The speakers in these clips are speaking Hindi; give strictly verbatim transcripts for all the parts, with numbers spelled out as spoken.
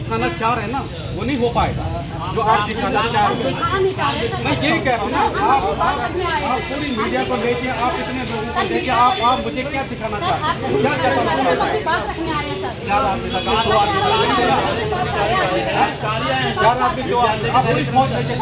दिखाना चाह रहे हैं ना वो नहीं हो पाएगा जो आप दिखाना चाह रहे हैं। मैं यही कह रहा हूँ ना, आप आप पूरी मीडिया को देखिए, आप इतने लोगों को देखिए, आप आप मुझे क्या दिखाना चाहते हैं, क्या जताना चाहते हैं? चार आदमी लगा, दो आदमी लगा, चार आदमी दो आदमी, आप पूरी फौज लेके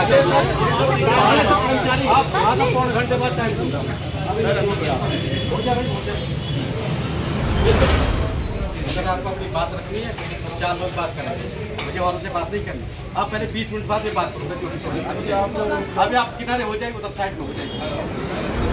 आप आधा पौन घंटे बाद टाइम दूंगा। अगर आपको अपनी बात रखनी है तो चार लोग बात करेंगे, मुझे और से बात नहीं करनी। आप पहले बीस मिनट बाद में बात करोगे, अभी आप किनारे हो जाएंगे, तब साइड में हो जाएंगे।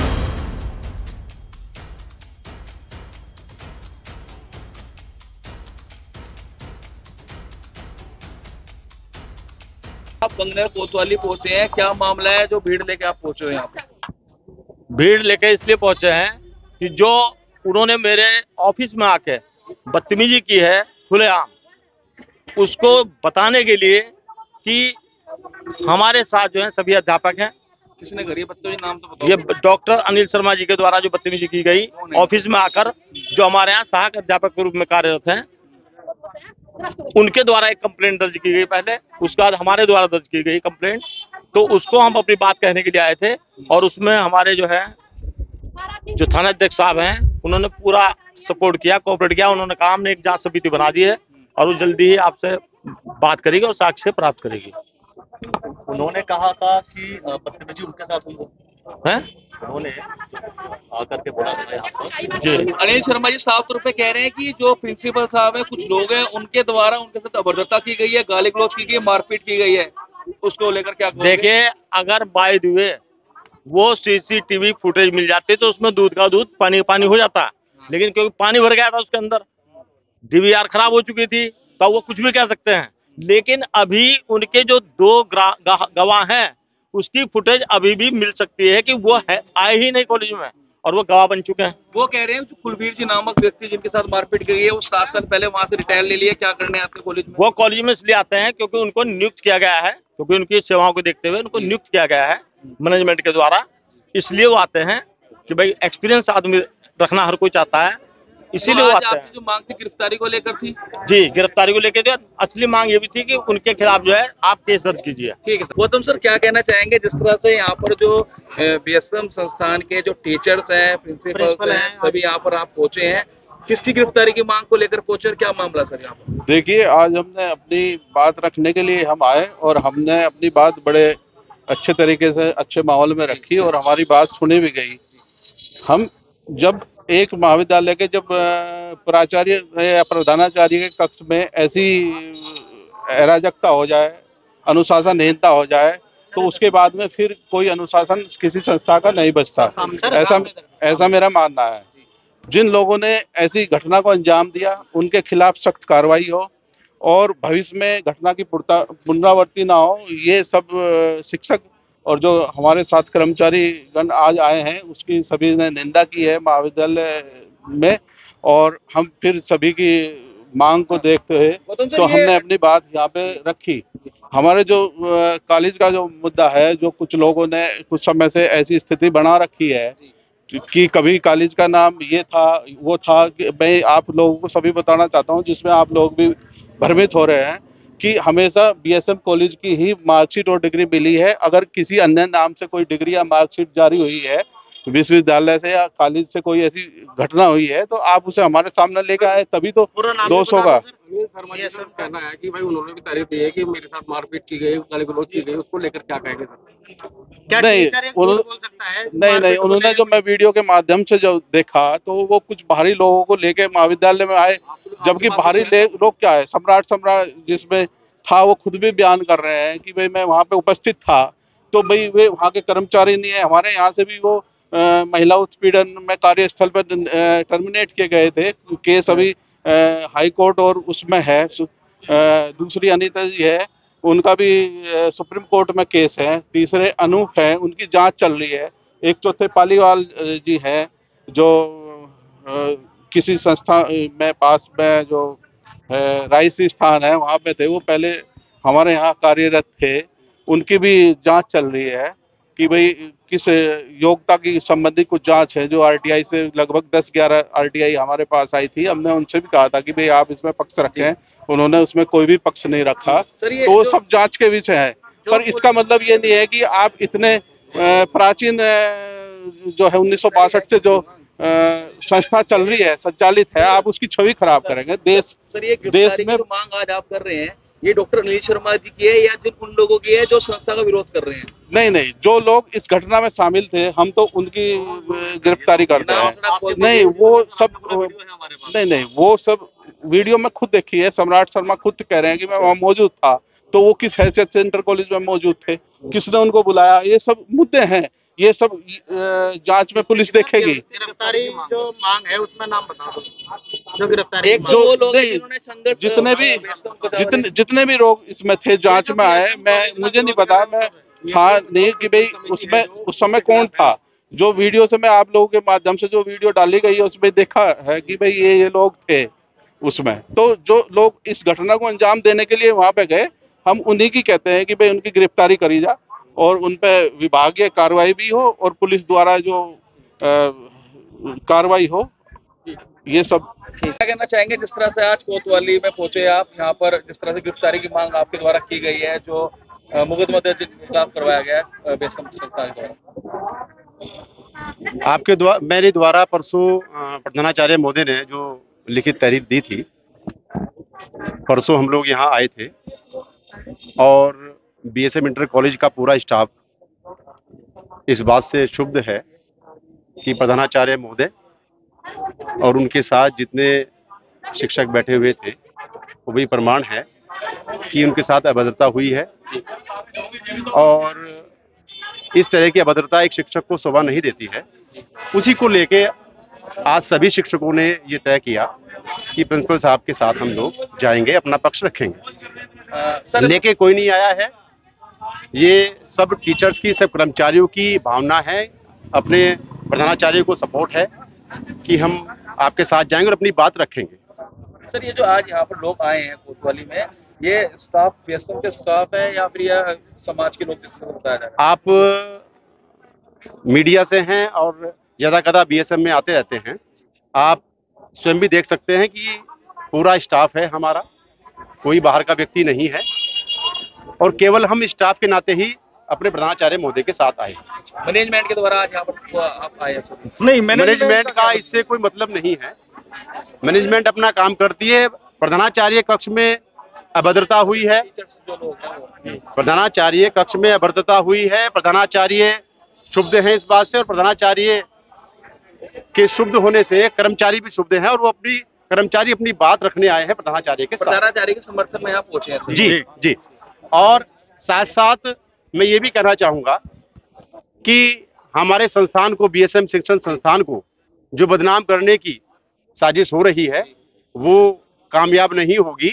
आप बंगलेर कोतवाली पहुंचे हैं, क्या मामला है जो भीड़ लेके आप पहुंचे हो यहाँ पे? भीड़ लेके इसलिए पहुंचे हैं कि जो उन्होंने मेरे ऑफिस में आके बदतमीजी की है खुलेआम, उसको बताने के लिए कि हमारे साथ जो है सभी अध्यापक हैं। किसने करी है बदतमीजी, नाम तो बताओ। ये डॉक्टर अनिल शर्मा जी के द्वारा जो बदतमीजी की गई ऑफिस में आकर, जो हमारे यहाँ सहायक अध्यापक के रूप में कार्यरत हैं, उनके द्वारा एक कंप्लेंट दर्ज की गई पहले, उसके बाद हमारे द्वारा दर्ज की गई कंप्लेंट। तो उसको हम अपनी बात कहने के लिए आए थे और उसमें हमारे जो है जो थाना अध्यक्ष साहब हैं उन्होंने पूरा सपोर्ट किया, कोऑपरेट किया। उन्होंने कहा हमने एक जांच समिति बना दी है और वो जल्दी ही आपसे बात करेगी और साक्ष्य प्राप्त करेगी। उन्होंने कहा था कि बदतमीजी उनके साथ हुई है, उन्होंने आकर के बोला था यहाँ पर। जी, अनिल शर्मा जी साफ तौर पे कह रहे हैं कि जो प्रिंसिपल साहब है, कुछ लोग हैं उनके द्वारा उनके साथ अभद्रता की गई है, गाली गलौज की गई है, मारपीट की गई है, उसको लेकर क्या कहोगे? देखिए, अगर बाय द वे वो सीसीटीवी फुटेज मिल जाती तो उसमें दूध का दूध पानी पानी हो जाता, लेकिन क्योंकि पानी भर गया था उसके अंदर, डीवीआर खराब हो चुकी थी, तो वो कुछ भी कह सकते हैं। लेकिन अभी उनके जो दो गवाह हैं उसकी फुटेज अभी भी मिल सकती है कि वो है आए ही नहीं कॉलेज में और वो गवाह बन चुके हैं। वो कह रहे हैं जो कुलवीर जी नामक व्यक्ति जिनके साथ मारपीट की गई है, वो सात साल पहले वहां से रिटायर ले लिया, क्या करने आते कॉलेज में? वो कॉलेज में इसलिए आते हैं क्योंकि उनको नियुक्त किया गया है, क्योंकि उनकी सेवाओं को देखते हुए उनको नियुक्त किया गया है मैनेजमेंट के द्वारा, इसलिए वो आते हैं कि भाई एक्सपीरियंस आदमी रखना हर कोई चाहता है, इसीलिए वो आते हैं। जो मांग थी गिरफ्तारी को लेकर थी? जी, गिरफ्तारी को लेकर थी। असली मांग ये भी थी कि उनके खिलाफ जो है आप केस दर्ज कीजिए। ठीक है गौतम सर, क्या कहना चाहेंगे जिस तरह से यहाँ पर जो बीएसएम संस्थान के जो टीचर्स हैं, प्रिंसिपल्स हैं, सभी यहाँ पर आप पहुंचे हैं, किसकी गिरफ्तारी की मांग को लेकर पहुंचे, क्या मामला सर यहाँ पर? देखिए, आज हमने अपनी बात रखने के लिए हम आए और हमने अपनी बात बड़े अच्छे तरीके से अच्छे माहौल में रखी और हमारी बात सुनी भी गई। हम जब एक महाविद्यालय के जब प्राचार्य या प्रधानाचार्य के कक्ष में ऐसी अराजकता हो जाए, अनुशासनहीनता हो जाए, तो उसके बाद में फिर कोई अनुशासन किसी संस्था का नहीं बचता, ऐसा ऐसा मेरा मानना है। जिन लोगों ने ऐसी घटना को अंजाम दिया उनके खिलाफ सख्त कार्रवाई हो और भविष्य में घटना की पुनरावृत्ति ना हो, ये सब शिक्षक और जो हमारे साथ कर्मचारी गण आज आए हैं उसकी सभी ने निंदा की है महाविद्यालय में। और हम फिर सभी की मांग को देखते हुए तो हमने अपनी बात यहाँ पे रखी। हमारे जो कॉलेज का जो मुद्दा है, जो कुछ लोगों ने कुछ समय से ऐसी स्थिति बना रखी है कि कभी कॉलेज का नाम ये था वो था, कि मैं आप लोगों को सभी बताना चाहता हूँ जिसमें आप लोग भी भ्रमित हो रहे हैं कि हमेशा बीएसएम कॉलेज की ही मार्कशीट और डिग्री मिली है। अगर किसी अन्य नाम से कोई डिग्री या मार्कशीट जारी हुई है विश्वविद्यालय से या कॉलेज से, कोई ऐसी घटना हुई है, तो आप उसे हमारे सामने लेकर आए, तभी तो दोष होगा। शर्मा जी सर कहना है कि भाई उन्होंने भी तारीफ दी है कि मेरे साथ मारपीट की गई, गाली गलौज की गई, उसको लेकर क्या कहेंगे सर? क्या नहीं, बोल सकता है? नहीं नहीं उन्होंने जो मैं वीडियो के माध्यम से जो देखा तो वो कुछ बाहरी लोगों को लेके महाविद्यालय में आए, जबकि बाहरी लोग क्या है, सम्राट सम्राट जिसमें था वो खुद भी बयान कर रहे हैं कि भाई मैं वहाँ पे उपस्थित था, तो भाई वे वहाँ के कर्मचारी नहीं है। हमारे यहाँ से भी वो आ, महिला उत्पीड़न में कार्यस्थल पर टर्मिनेट किए गए थे, केस अभी हाई कोर्ट और उसमें है। आ, दूसरी अनीता जी है, उनका भी सुप्रीम कोर्ट में केस है। तीसरे अनूप है, उनकी जांच चल रही है। एक चौथे पालीवाल जी हैं जो आ, किसी संस्था में पास में जो राइसी स्थान है वहाँ पे थे, वो पहले हमारे यहाँ कार्यरत थे, उनकी भी जांच चल रही है। कि भाई किस योग्यता की संबंधी कुछ जांच है, जो आरटीआई से लगभग दस ग्यारह आरटीआई हमारे पास आई थी। हमने उनसे भी कहा था कि भाई आप इसमें पक्ष रखें, उन्होंने उसमें कोई भी पक्ष नहीं रखा। तो वो सब जांच के विषय है, पर इसका मतलब ये नहीं है कि आप इतने प्राचीन जो है उन्नीस सौ बासठ से जो संस्था चल रही है, संचालित है, आप उसकी छवि खराब करेंगे। देश सर ये देश में मांग आज आप कर रहे हैं, ये डॉक्टर अनिल शर्मा जी की है या जिन उन लोगों की है जो संस्था का विरोध कर रहे हैं? नहीं नहीं, जो लोग इस घटना में शामिल थे हम तो उनकी गिरफ्तारी करते हैं। नहीं वो सब नहीं नहीं वो सब वीडियो में खुद देखी है। सम्राट शर्मा खुद कह रहे हैं कि मैं वहाँ मौजूद था, तो वो किस हैसियत से इंटर कॉलेज में मौजूद थे, किसने उनको बुलाया, ये सब मुद्दे हैं। ये सब जांच में पुलिस देखेगी। गिरफ्तारी जो मांग है उसमें नाम बता दो, जो गिरफ्तारी एक जो लोग जिन्होंने संघर्ष जितने भी जितने जितने भी लोग इसमें थे जांच में आए, मैं मुझे नहीं पता, मैं था नहीं कि भाई उसमें उस समय कौन था। जो वीडियो से मैं आप लोगों के माध्यम से जो वीडियो डाली गई है उसमें देखा है कि भाई ये ये लोग थे उसमें। तो जो लोग इस घटना को अंजाम देने के लिए वहां पे गए, हम उन्हीं की कहते हैं कि भाई उनकी गिरफ्तारी करी जा और उन पर विभागीय कार्रवाई भी हो और पुलिस द्वारा जो कार्रवाई हो, ये सब। क्या कहना चाहेंगे जिस तरह से आज कोतवाली में पहुंचे आप, यहाँ पर जिस तरह से गिरफ्तारी की मांग आपके द्वारा की गई है, जो मुकदमा दर्ज खिलाफ करवाया गया है बेसम संस्था द्वारा? आपके द्वारा मेरे द्वारा परसों प्रधानाचार्य महोदय ने जो लिखित तहरीर दी थी, परसों हम लोग यहाँ आए थे और बीएसएम इंटर कॉलेज का पूरा स्टाफ इस बात से क्षुब्ध है कि प्रधानाचार्य महोदय और उनके साथ जितने शिक्षक बैठे हुए थे वो भी प्रमाण है कि उनके साथ अभद्रता हुई है और इस तरह की अभद्रता एक शिक्षक को शोभा नहीं देती है। उसी को लेके आज सभी शिक्षकों ने ये तय किया कि प्रिंसिपल साहब के साथ हम लोग जाएंगे, अपना पक्ष रखेंगे। लेके कोई नहीं आया है, ये सब टीचर्स की, सब कर्मचारियों की भावना है, अपने प्रधानाचार्य को सपोर्ट है कि हम आपके साथ जाएंगे और अपनी बात रखेंगे। सर ये जो आज यहाँ पर लोग आए हैं कोतवाली में, ये स्टाफ बीएसएम के स्टाफ है या फिर यह समाज के लोग जिस तरह बताया जा रहा है? आप मीडिया से हैं और ज्यादा कदा बीएसएम में आते रहते हैं, आप स्वयं भी देख सकते हैं कि पूरा स्टाफ है हमारा, कोई बाहर का व्यक्ति नहीं है और केवल हम स्टाफ के नाते ही अपने प्रधानाचार्य महोदय के साथ आए। मैनेजमेंट के द्वारा आज यहाँ पर आप आए? नहीं, मैनेजमेंट का इससे कोई मतलब नहीं है। मैनेजमेंट अपना काम करती है। प्रधानाचार्य कक्ष में अभद्रता हुई है, प्रधानाचार्य कक्ष में अभद्रता हुई है, प्रधानाचार्य क्षुब्ध हैं इस बात से और प्रधानाचार्य के क्षुब्ध होने से कर्मचारी भी क्षुब्ध हैं और वो अपनी कर्मचारी अपनी बात रखने आए हैं प्रधानाचार्य के साथ। प्रधानाचार्य के समर्थन में यहाँ पहुंचे हैं? जी जी। और साथ साथ मैं ये भी कहना चाहूंगा कि हमारे संस्थान को, बीएसएम शिक्षण संस्थान को जो बदनाम करने की साजिश हो रही है वो कामयाब नहीं होगी।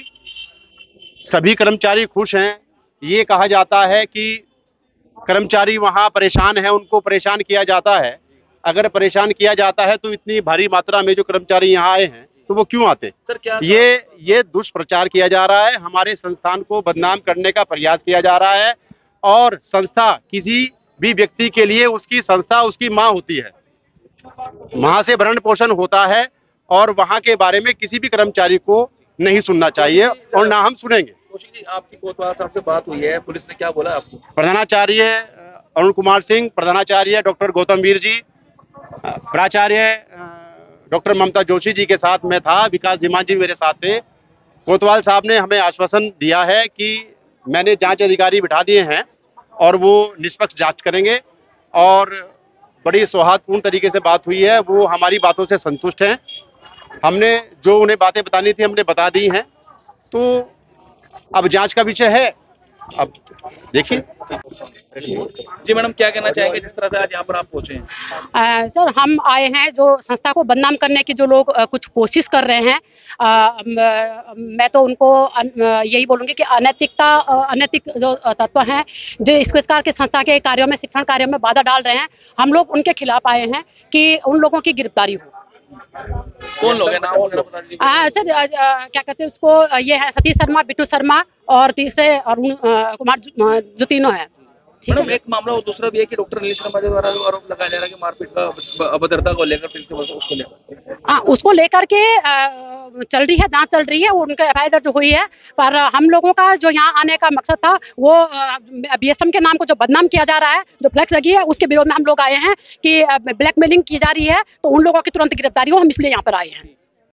सभी कर्मचारी खुश हैं। ये कहा जाता है कि कर्मचारी वहां परेशान है, उनको परेशान किया जाता है। अगर परेशान किया जाता है तो इतनी भारी मात्रा में जो कर्मचारी यहाँ आए हैं तो वो क्यों आते? सर क्या ये ये दुष्प्रचार किया जा रहा है, हमारे संस्थान को बदनाम करने का प्रयास किया जा रहा है। और संस्था किसी भी व्यक्ति के लिए उसकी संस्था उसकी माँ होती है, वहां से भरण पोषण होता है और वहां के बारे में किसी भी कर्मचारी को नहीं सुनना चाहिए और ना हम सुनेंगे। आपकी कोतवाल साहब से बात हुई है, पुलिस ने क्या बोला आपको? प्रधानाचार्य अरुण कुमार सिंह, प्रधानाचार्य डॉक्टर गौतम वीर जी, प्राचार्य डॉक्टर ममता जोशी जी के साथ मैं था, विकास धीमान जी मेरे साथ थे। कोतवाल साहब ने हमें आश्वासन दिया है कि मैंने जांच अधिकारी बिठा दिए हैं और वो निष्पक्ष जांच करेंगे और बड़ी सौहार्दपूर्ण तरीके से बात हुई है। वो हमारी बातों से संतुष्ट हैं। हमने जो उन्हें बातें बतानी थी हमने बता दी हैं। तो अब जांच का विषय है, अब देखिए। जी मैडम, क्या कहना चाहेंगे जिस तरह से आज यहाँ पर आप पहुंचे हैं? आ, सर हम आए हैं, जो संस्था को बदनाम करने की जो लोग आ, कुछ कोशिश कर रहे हैं, आ, म, मैं तो उनको अन, यही बोलूँगी कि अनैतिकता अनैतिक जो तत्व हैं जो इस प्रकार के संस्था के कार्यों में, शिक्षण कार्यों में बाधा डाल रहे हैं, हम लोग उनके खिलाफ आए हैं कि उन लोगों की गिरफ्तारी हो। कौन लोग हैं, नाम वगैरह बता दीजिए। हाँ सर, आ, आ, क्या कहते हैं उसको, ये है सतीश शर्मा, बिट्टू शर्मा और तीसरे अरुण कुमार, जो तीनों हैं। ठीक मैडम है। एक मामला और दूसरा भी है कि डॉक्टर अनिल शर्मा के द्वारा जो आरोप लगाया जा रहा है कि मारपीट का अभद्रता को लेकर प्रिंसिपल से उसको लेकर हाँ, उसको लेकर के अ, चल रही है, जांच चल रही है, उनका एफ आई आर दर्ज हुई है। पर हम लोगों का जो यहाँ आने का मकसद था वो बी एस एम के नाम को जो बदनाम किया जा रहा है, जो फ्लैक्स लगी है, उसके विरोध में हम लोग आए हैं कि ब्लैकमेलिंग की जा रही है, तो उन लोगों की तुरंत गिरफ्तारी हो, हम इसलिए यहाँ पर आए हैं।